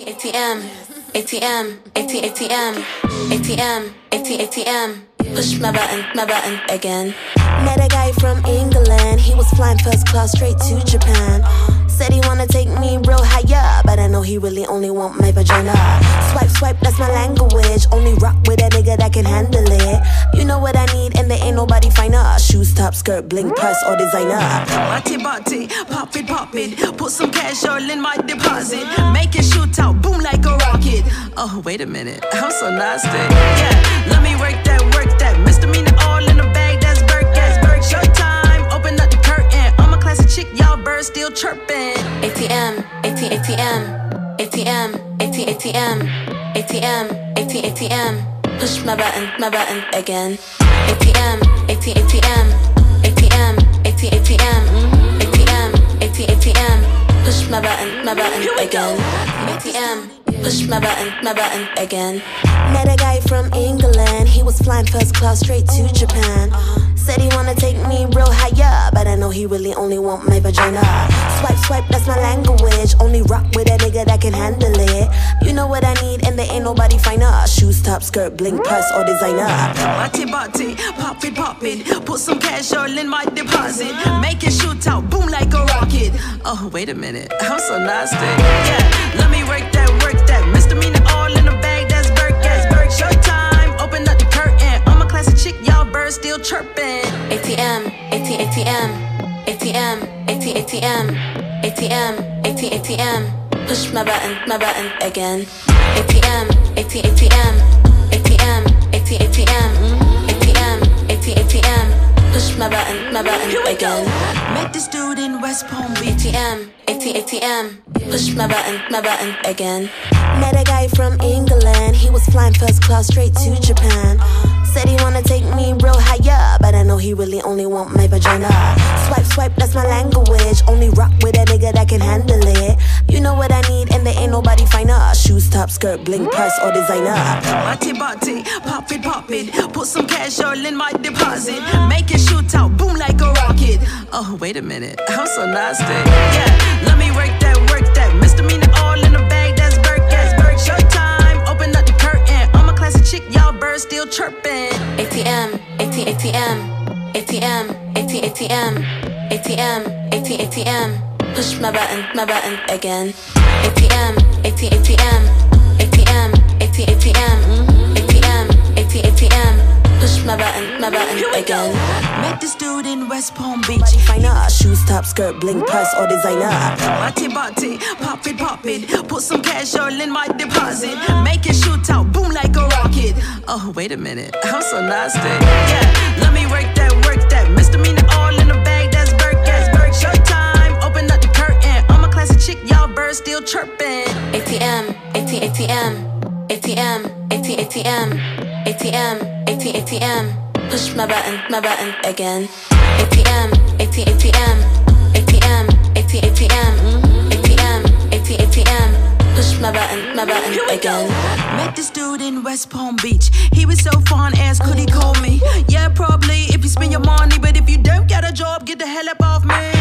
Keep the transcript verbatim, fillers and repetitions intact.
A T M, A T M, A T A T M, A T M, A T A T M. Push my button, my button again. Met a guy from England, he was flying first class straight to Japan. Said he wanna take me real higher, but I know he really only want my vagina. Swipe, swipe, that's my language. Only rock with a nigga that can handle it. You know what I need, and there ain't nobody finer. Shoes, top, skirt, bling, purse, or designer. Body, body, pop it, pop it. Put some cash all in my deposit. Make it shoot out, boom like a rocket. Oh, wait a minute, I'm so nasty. Yeah, let me work that, work that. Misdemeanor all in the bag, that's Burke, that's Burke. Showtime, open up the curtain. I'm a classic chick, y'all birds still chirping. A T M, A T A T M, A T M, A T A T M, A T M, A T A T M. Push my button, my button again. A T M, A T A T M, A T M, A T A T M, A T M, A T A T M. Push my button, my button again. A T M, push my button, my button again. Met a guy from England, he was flying first class straight to Japan. Said he wanna take me real higher, but I know he really only want my vagina. Swipe, swipe, that's my language. Only rock with a nigga that can handle it. You know what I need, and there ain't nobody finer. Shoes, top, skirt, bling, purse, or designer. Body, body, pop it, pop it. Put some cash all in my deposit. Make it shoot out, boom like a rocket. Oh, wait a minute, I'm so nasty. Yeah, let me work that, work that. Misdemeanor all in the bag, that's Burke, that's Burke. Showtime, open up the curtain. I'm a classic chick, y'all birds still chirping. A T M, A T A T M, A T M, A T A T M, A T M, A T A T M. Push my button, my button again. A T M, A T A T M, A T M, A T A T M, A T M, A T A T M. Push my button, my button again. Met this dude in West Palm A Beach. T M, A T A T M. Push my button, my button again. Met a guy from England, he was flying first class straight to Japan. Said he wanna take me real higher, but I know he really only want my vagina. Swipe, swipe, that's my language. Only rock with a nigga that can handle it. You know what I need, and there ain't nobody finer. Shoes, top, skirt, bling, purse, or designer. Body, body, pop it, pop it. Put some cash all in my deposit. Make it shoot out, boom like a rocket. Oh, wait a minute, I'm so nasty. Yeah, let me work that, work that. Misdemeanor all in the bag, that's Burke, that's Burke. Showtime, open up the curtain. I'm a classic chick, y'all birds still chirping. A T M, A T A T M, A T M, A T A T M, A T M, A T A T M. Push my button, my button again. A T M, A T A T M, A T M, A T A T M, A T M, A T A T M. Push my button, my button again. Met this dude in West Palm Beach. Body finer, shoes, top, skirt, bling, purse, or designer. Body, body, pop it, pop it. Put some cash all in my deposit. Make it shoot out, boom like a rocket. Oh, wait a minute, I'm so nasty. Yeah, let me work that, work that. Misdemeanor all in the bag, that's Burke, that's Burke. Showtime, open up the curtain. I'm a classic chick, y'all birds still chirping. A T M, A T A T M, A T M, A T A T M, A T M, A T A T M. Push my button, my button again. A T M, A T A T M, A T M, A T A T M, A T M, A T A T M. Push my button, my button again. Met this dude in West Palm Beach. He was so fun, asked could he call me? Yeah, probably if you spend your money, but if you don't get a job, get the hell up off me.